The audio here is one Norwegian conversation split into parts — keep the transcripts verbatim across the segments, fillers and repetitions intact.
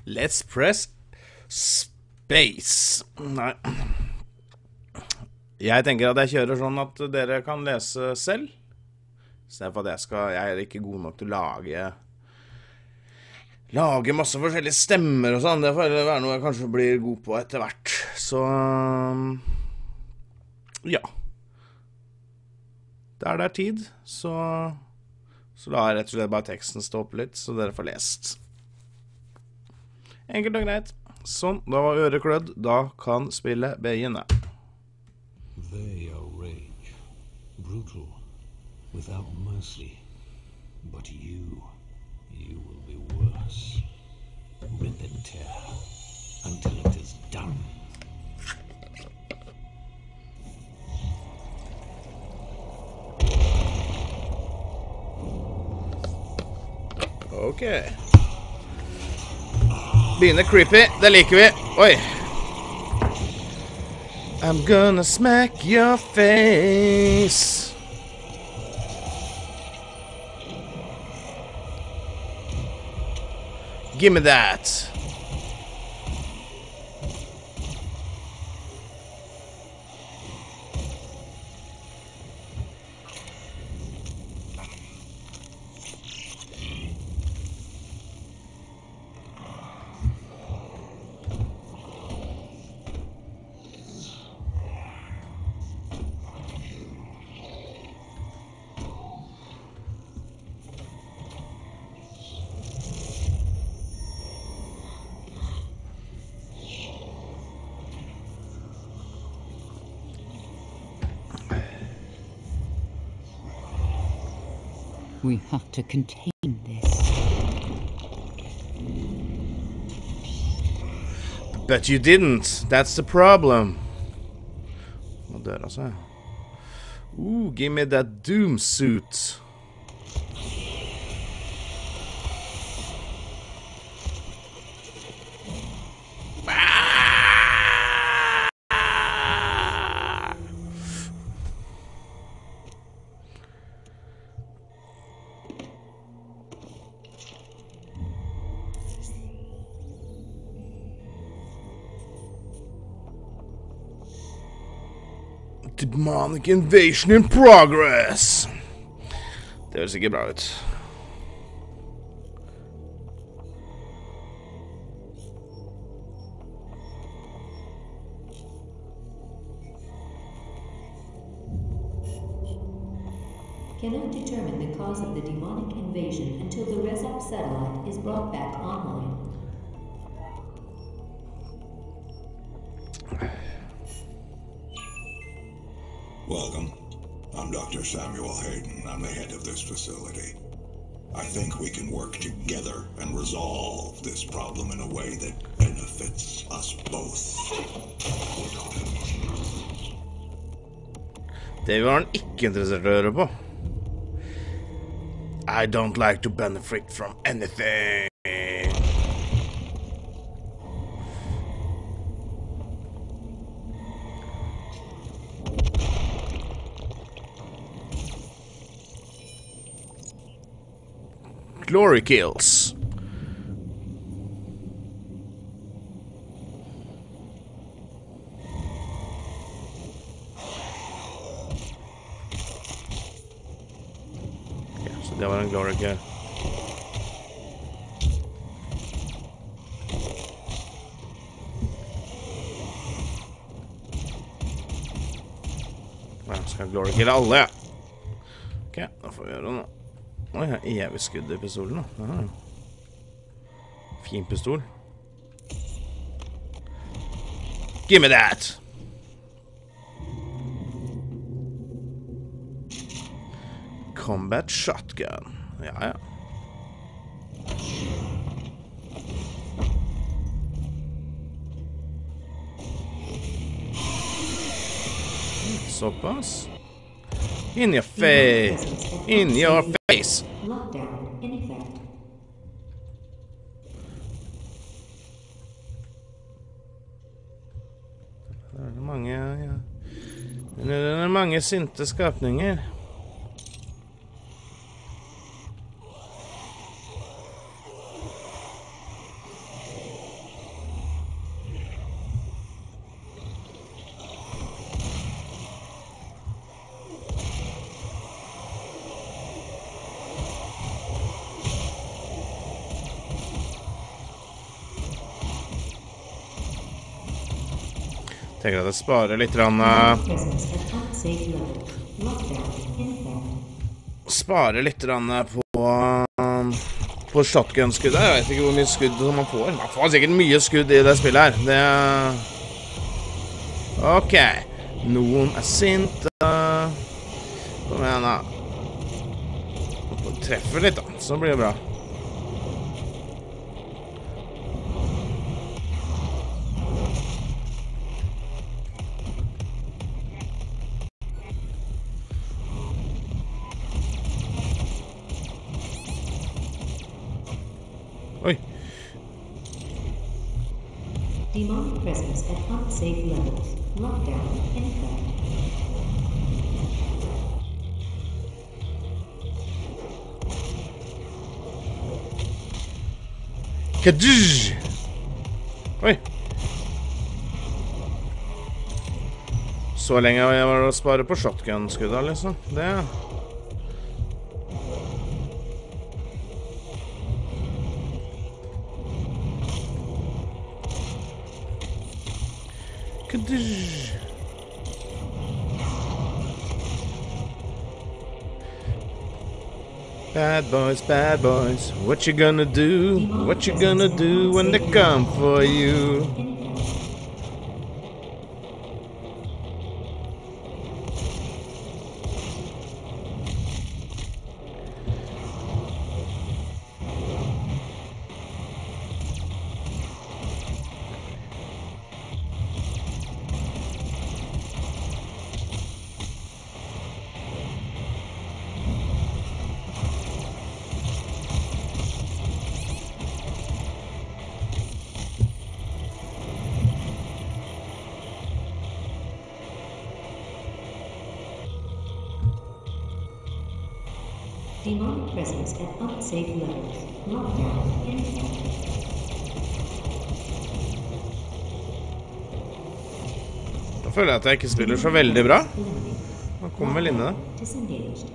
Let's press space. Nei. Jeg tenker at jeg kjører sånn at dere kan lese selv. I stedet for at jeg skal, jeg er ikke god nok til å lage Lage masse forskjellige stemmer og sånn. Det får være noe jeg kanskje blir god på etter hvert. Så ja. Der det er tid, så Så la jeg rett og slett bare teksten stå opp litt, så dere får lest. Enkelt og greit. Sånn, da var øret klødd. Da kan spillet begynne. They are rage, brutal, without mercy. But you, you will be worse. Rip and tear, until it is done. Ok. Begynner creepy, det liker vi. Oi. I'm gonna smack your face. Give me that. We have to contain this. But you didn't. That's the problem. Hva dør altså? Ooh, give me that doom suit. Demonic invasion in progress. Det høres ikke bra ut. Cannot determine the cause of the demonic invasion until the Resop satellite is brought back online. Welcome. I'm Doctor Samuel Hayden. I'm the head of this facility. I think we can work together and resolve this problem in a way that benefits us both. Det var han ikke interessert i å høre på. I don't like to benefit from anything. Glory kills. Ja, så det var en glory kill. Ja, skal glory kill alle. Ok, da får vi gjøre det nå. Oi, jeg har evig skudd i pistolen da. Aha. Fin pistol. Give me that! Combat shotgun. Ja, ja. Såpass. In your face! In your face! Lockdown in effect. Det er mange, ja. Det er mange sinte skapninger. tenker at jeg sparer litt rann, uh, Presence at unsafe level. Lockdown in effect. sparer litt rann på uh, på shotgun-skuddet. Jeg vet ikke hvor mye skudd man får. Man får sikkert mye skudd i det spillet her. Det... Ok. Noen er sinte. Kom igjen da. Treffer litt da, så blir det bra. Oi. Demonic presence at unsafe levels. Lockdown in effect. Kaduzh! Oi. Så lenge jeg var å spare på shotgun-skudda, liksom. Det... Kaduzh! Bad boys, bad boys, what you gonna do? What you gonna do when they come for you? Demonic presence at unsafe levels. Lockdown in effect. Da føler jeg at jeg ikke spiller så veldig bra. Han kommer vel inn i det. Disengaged.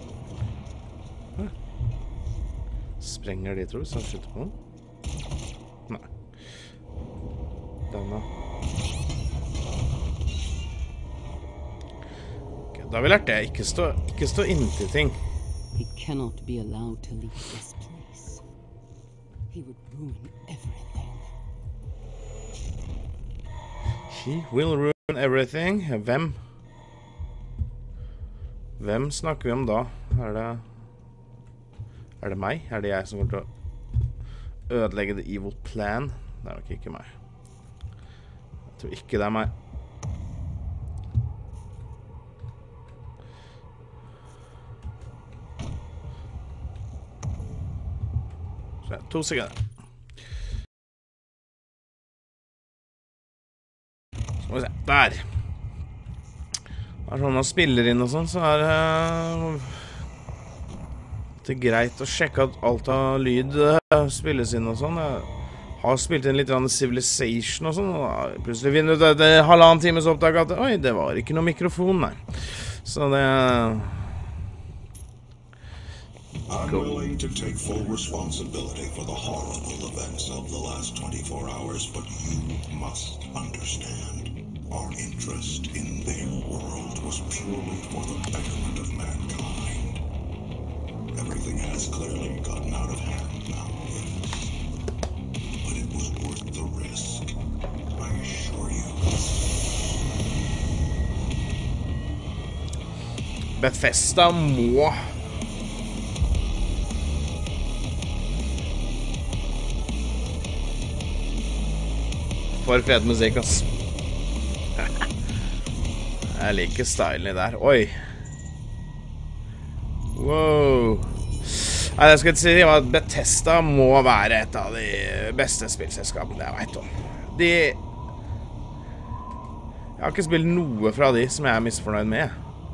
Sprenger de, tror du, så han skyter på den? Nei. Denne. Ok, da har vi lært det. Ikke stå, ikke stå inntil ting. He cannot be allowed to leave this place. He would ruin everything. He will ruin everything. Hvem? Hvem snakker vi om da? Er det... Er det meg? Er det jeg som kommer til å ødelegge the evil plan? Det er nok ikke meg. Jeg tror ikke det er meg. Så, to sekunder. Så må vi se. Der. Det er sånn man spiller inn og sånn, så er det... Det er greit å sjekke at alt av lyd uh, spilles inn og sånn. Jeg har spilt inn litt grann Civilization og sånn, og plutselig finner du ut etter halvannen times opptak at oi, det var ikke noe mikrofon, nei. Så det... I'm willing to take full responsibility for the horrible events of the last twenty-four hours, but you must understand. Our interest in their world was purely for the betterment of mankind. Everything has clearly gotten out of hand now, yes. But it was worth the risk, I assure you. Bethesda må... For fed musikk, ass. Jeg liker stylen i der. Oi. Wow. Nei, jeg skal si at Bethesda må være et av de beste spillselskapene jeg vet om. De... Jeg har ikke spilt noe fra de som jeg er misfornøyd med.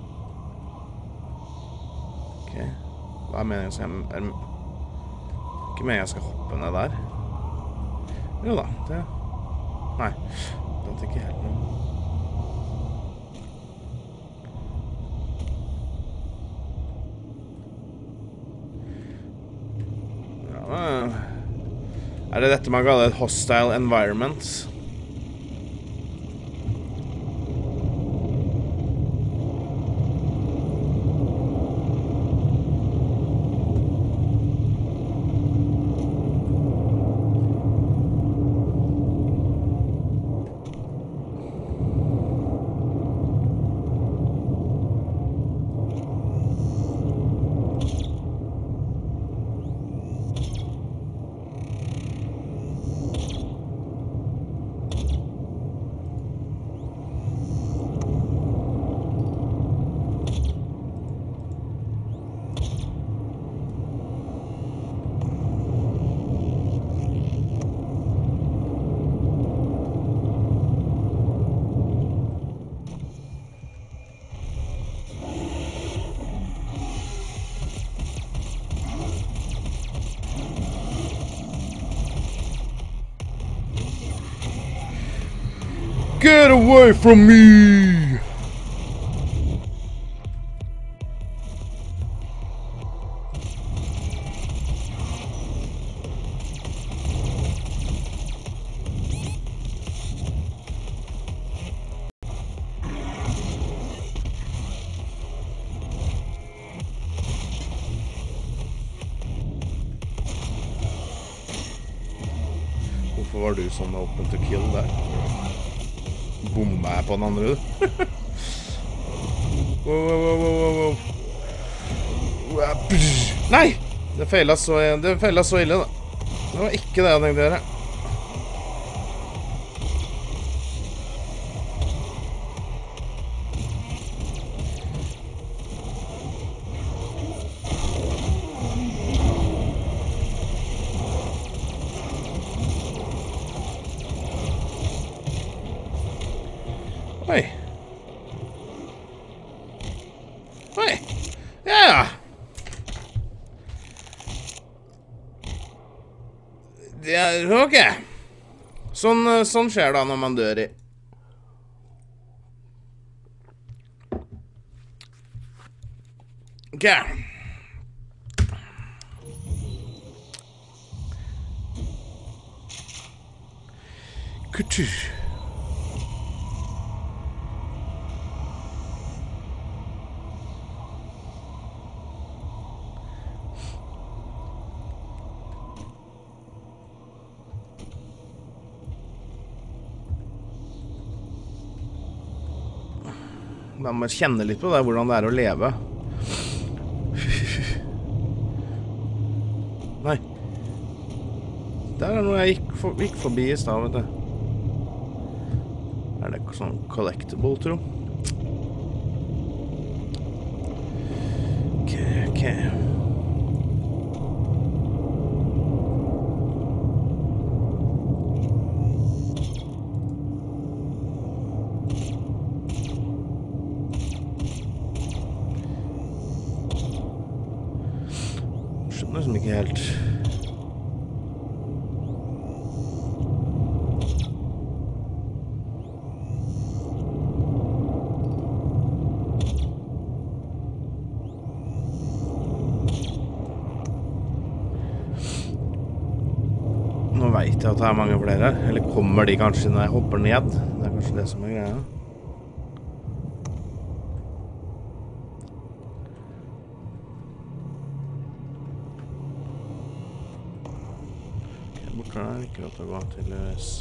Ok. Hva er meningen jeg... Er... Ikke meningen jeg skal hoppe ned der. Jo da, det... Nei, det er ikke helt noe. Ja, er det dette man kaller et hostile environment? Get away from me! Hvorfor var du sånn open to kill der? Bomba jeg på den andre, du? Wow, wow, wow, wow, wow. Nei! Det feilet så, det feilet så ille, da. Det var ikke det jeg tenkte å gjøre. Oi. Oi. Ja. Det er ok. Sånn, sånn skjer da når man dør i. Ok. Kultur. Da må man kjenne litt på det, hvordan det er å leve. Nei. Der er noe jeg gikk, for, gikk forbi i sted, vet du. Er det sånn collectible, tro? Ok, ok. Skjønner som ikke helt. Nå vet jeg at det er mange flere her. Eller kommer de kanskje når jeg hopper ned? Det er kanskje det som er greia. Borte der, ikke lov til å gå til U S.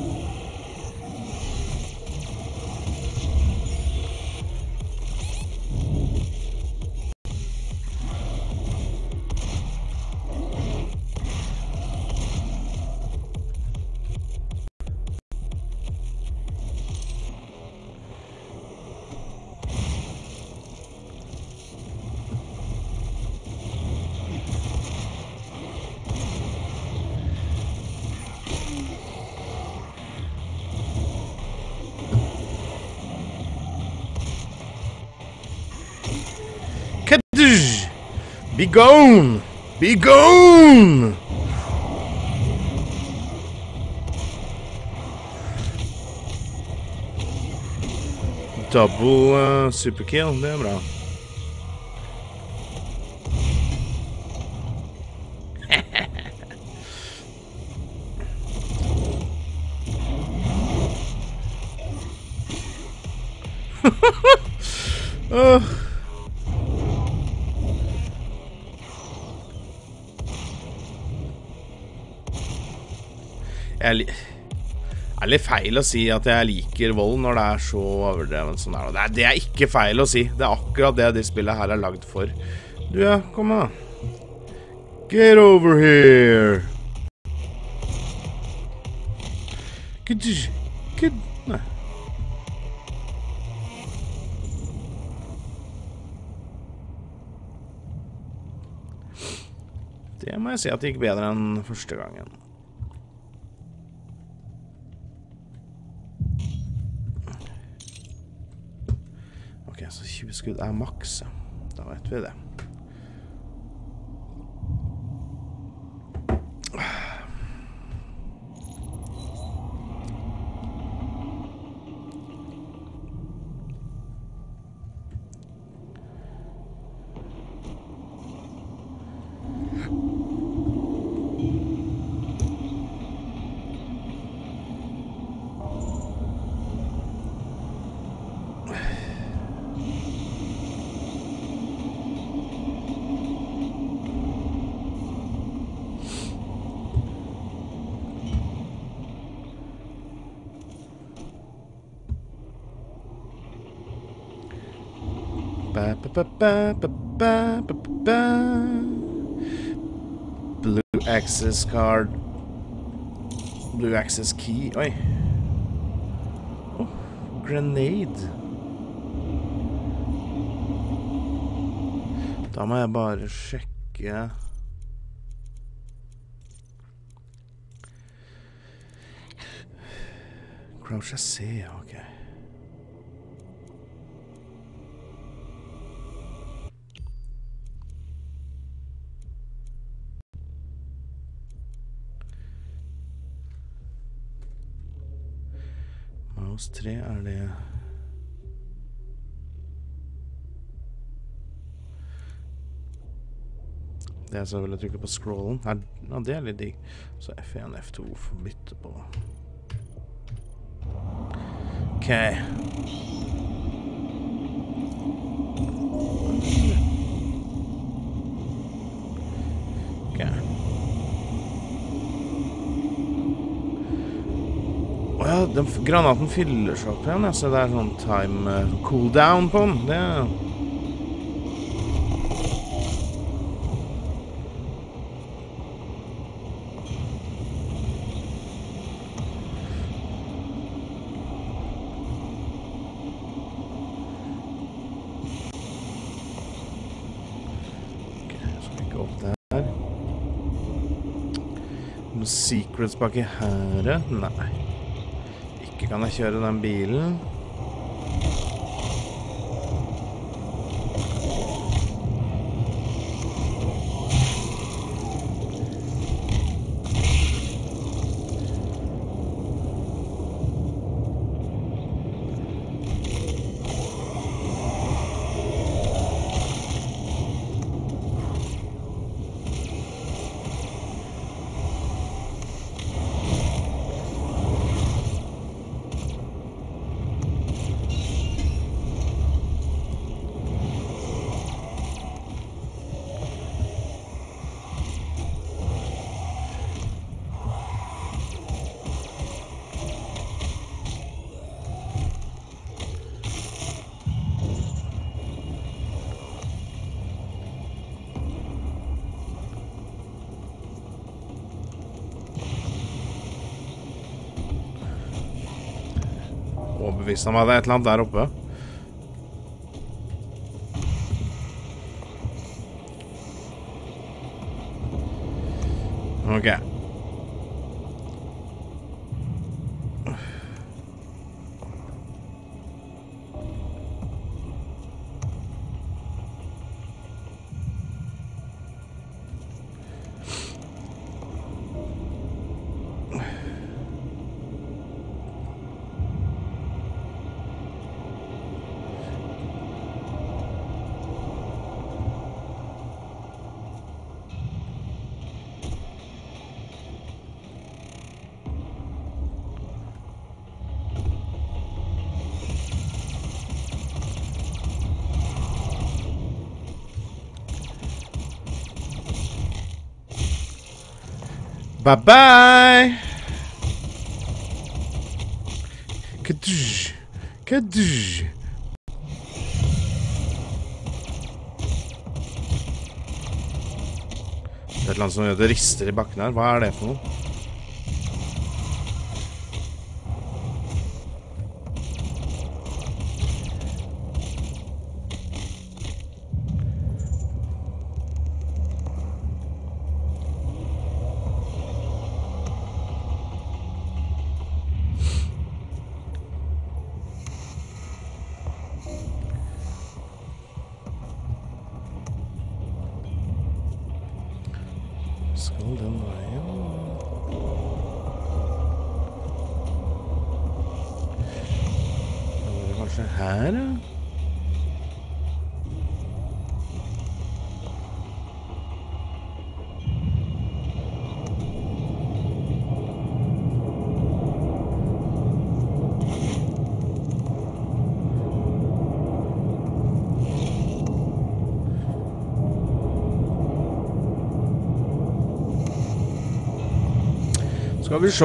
Be gone! Be gone! Double uh, superkill, det er bra. uh. Jeg er litt feil å si at jeg liker vold når det er så overdreven sånn her. Det er, det er ikke feil å si. Det er akkurat det de spillet her er lagd for. Du, ja, kom da. Get over here. Get, get, nei. Det må jeg si at det gikk bedre enn første gangen. Så tjue skudd er maks, da vet vi det. Blue access card. Blue access key. Oi. Oh, grenade. Da må jeg bare sjekke. Crouch C, ok. Mouse tre er det... Det er så vil jeg trykke på scrollen. Ja, det er litt digg. Så F en, F to får bytte på. Ok. Ok. Åja, den granaten fyller seg opp igjen. Så det er sånn time uh, cooldown på den. Det er... Secrets baki her. Nei. Ikke kan jeg kjøre den bilen. Overbevist om at det er et eller annet der oppe. Ok. Bye-bye! Kadoosh! Kadoosh! Det er et eller annet som gjør det rister i bakken her. Hva er det for noe? Skal den veien? Da var det kanskje her, ja? Skal vi se.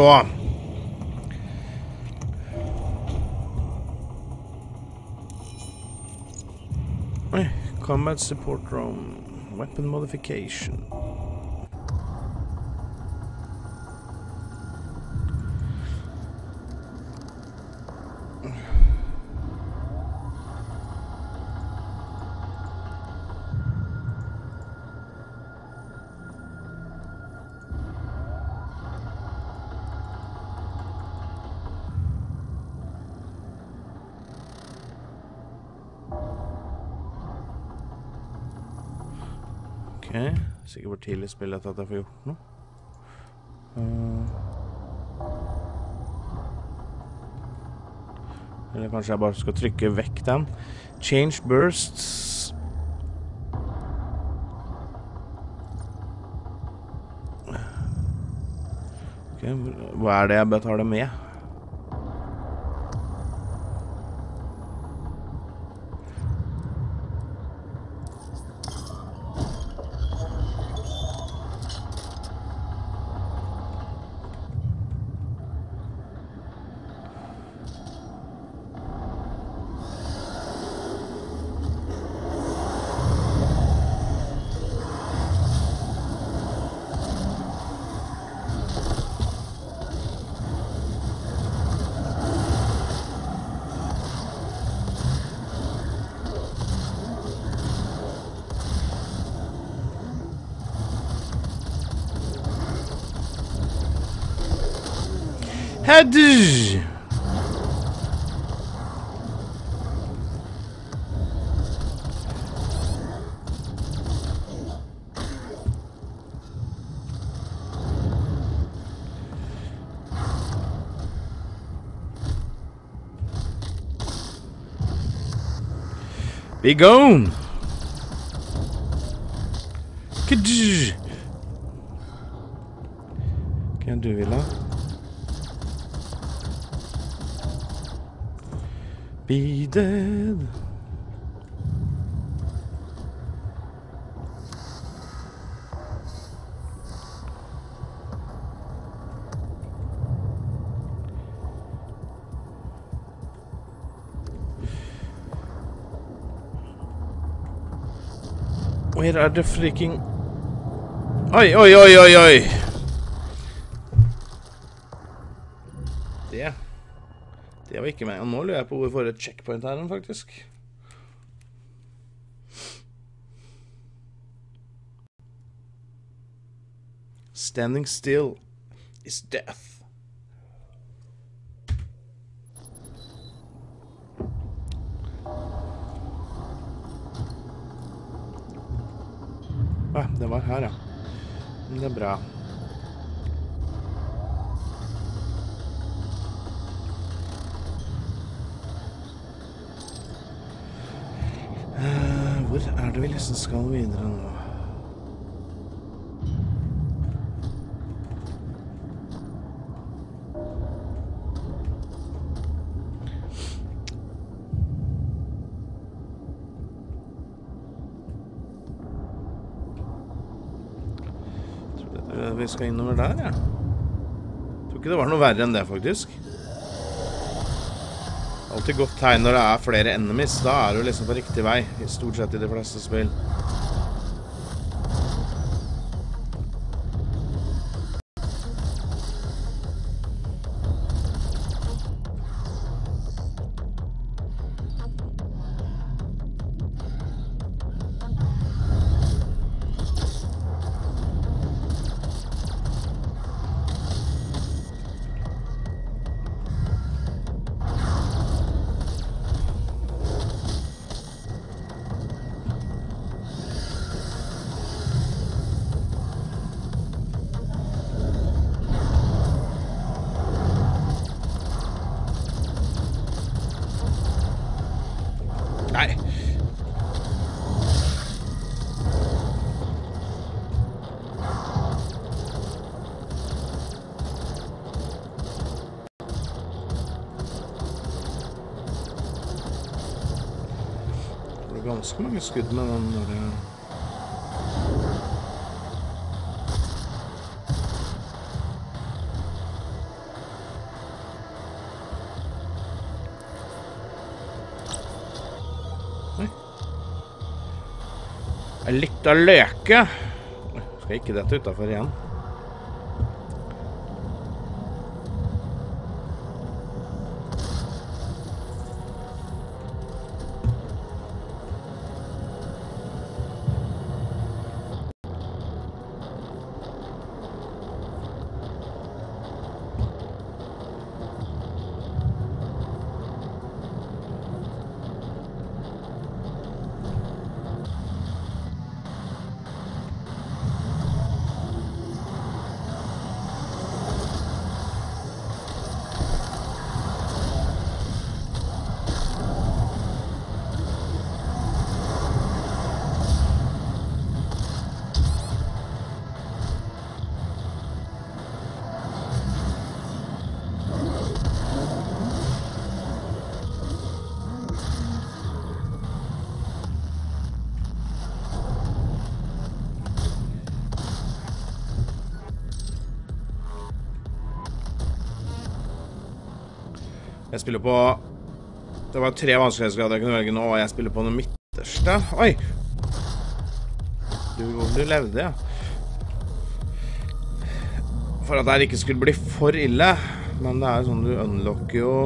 Oi, Combat support drone. Weapon modification. Ok, sikkert hvor tidlig spillet at jeg får gjort noe. Uh, eller kanskje jeg bare skal trykke vekk den. Change bursts. Ok, hva er det jeg betaler med? Hedge! Be gone! Kedj! Hva er det du vil ha? Be dead. Where are the freaking... Oi, oi, oi, oi, oi! Det... Det var ikke meg, og nå lurer jeg på hvor for et checkpoint her, faktisk. Standing still is death. Ah, det var her, ja. Det er bra. Hvor er det vi liksom skal videre nå? Tror du vi skal innover der, ja? Tror ikke det var noe verre enn det, faktisk. Alltid godt tegn når det er flere enemies. Da er du liksom på riktig vei, i stort sett i de fleste spill. Nei. Det er ganske mange skudd med den der... litt av løke. Skal ikke dette utenfor igjen. Jeg spiller på... Det var tre vanskelighetsgrader jeg kunne velge nå, og jeg spiller på den midterste. Oi! Du, du levde, ja. For at det ikke skulle bli for ille. Men det er sånn, du unlocker jo...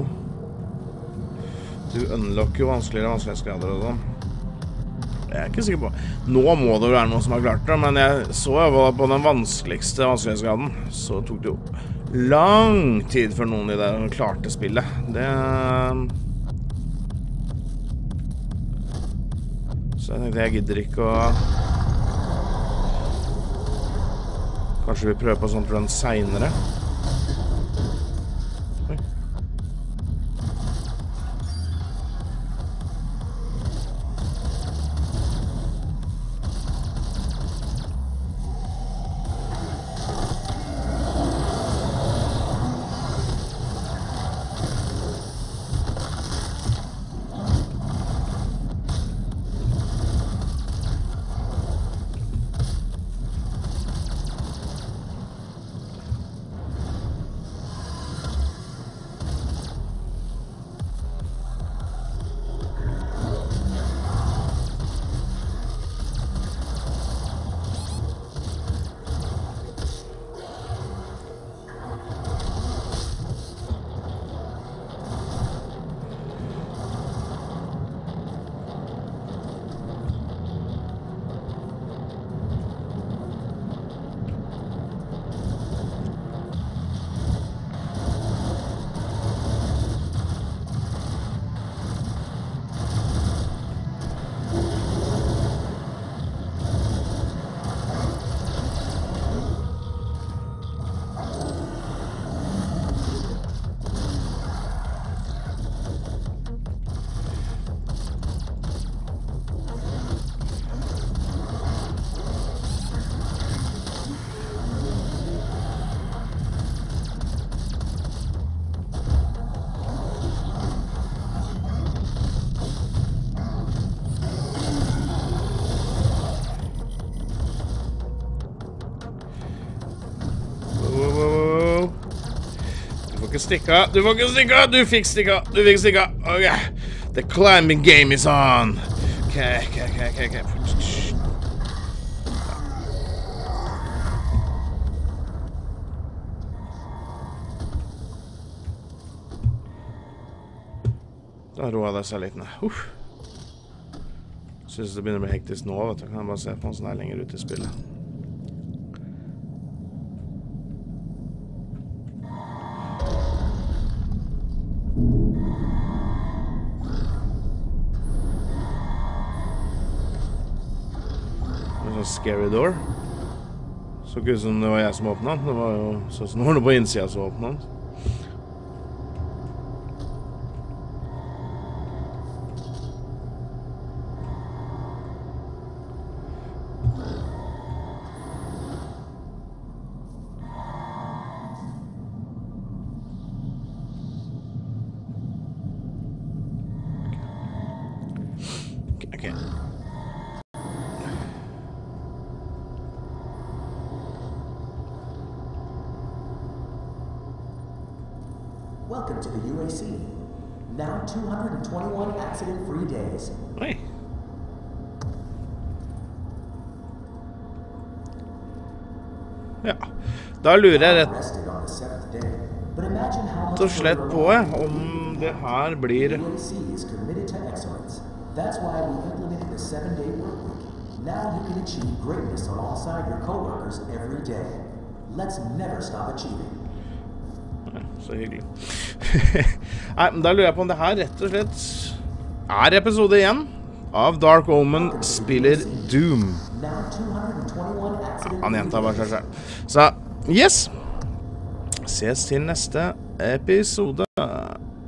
Du unlocker jo vanskeligere vanskelighetsgrader og sånn. Jeg er ikke sikker på... Nå må det være noen som har klart det, men jeg så jo på den vanskeligste vanskelighetsgraden. Så tok det jo lang tid før noen i der klarte spillet. Det... Så jeg tenkte jeg gidder ikke å... Kanskje vi prøver på sånt run senere. Oi. ikke stikke av. Du får ikke stikke av. Du fikk stikke av. Du fikk stikke av. Ok. The climbing game is on. Ok, ok, ok, ok, ok. Da roer det seg litt ned. Uff. Synes det begynner å bli hektisk nå, vet du. Kan jeg bare se på en sånn her lenger ut i spillet. Det er sånn scary door. Så ikke ut som det var jeg som åpnet den. Det var jo sånn som det var noe på innsiden som åpnet den. Welcome to the U A C. Now two hundred twenty-one accident-free days. Hey. Ja, da lurer jeg rett Rested on the seventh day, but imagine how much og slett på further jeg, om det her blir U A C is committed to excellence. That's why we implemented the seven-day work week. Now you can achieve greatness alongside your coworkers every day. Let's never stop achieving. Så hyggelig. Nei, men da lurer jeg på om det her rett og slett er episode igjen av Dark Omen spiller Doom. Now two hundred twenty-one accident Han gjentar bare seg selv. Så, yes! Ses til neste episode.